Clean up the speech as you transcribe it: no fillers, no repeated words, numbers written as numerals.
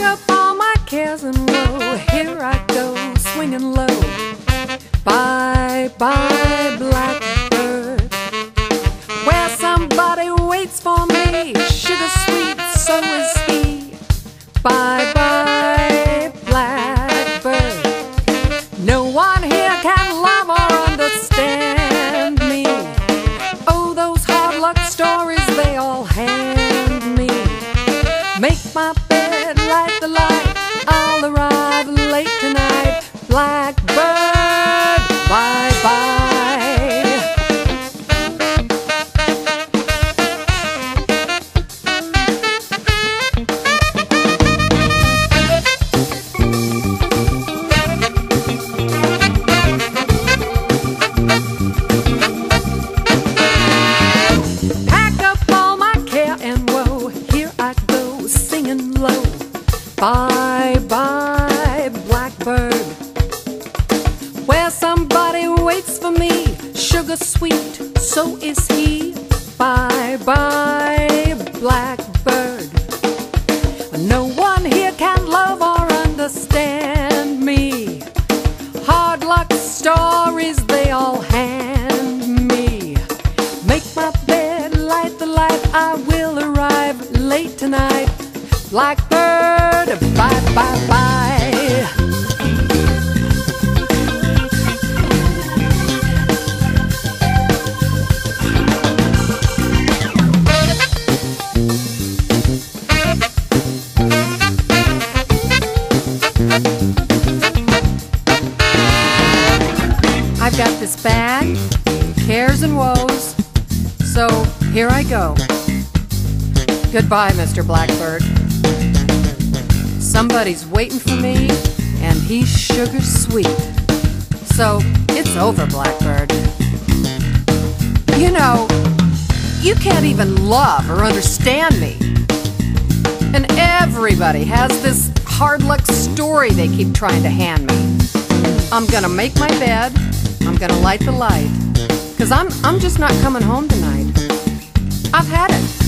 up all my cares and woe. Here I go, swinging low. Bye, bye, blackbird. Where somebody waits for me, sugar sweet, so is he. Bye, bye, blackbird. No one here can love or understand me. Oh, those hard luck stories they all hand me. Make my bed, light the light, I'll arrive late tonight. Blackbird, bye bye. Pack up all my care and woe. Here I go, singing low. Bye bye, blackbird. Where somebody waits for me, sugar sweet, so is he. Bye bye, blackbird. No one here can love or understand me. Hard luck stories they all hand me. Make my bed, light the light, I will arrive late tonight. Blackbird, bye bye bye. I've got this bag, cares and woes, so here I go. Goodbye, Mr. Blackbird. Somebody's waiting for me, and he's sugar sweet. So it's over, Blackbird. You know, you can't even love or understand me. And everybody has this hard luck story they keep trying to hand me. I'm gonna make my bed, I'm gonna light the light, 'cause I'm just not coming home tonight. I've had it.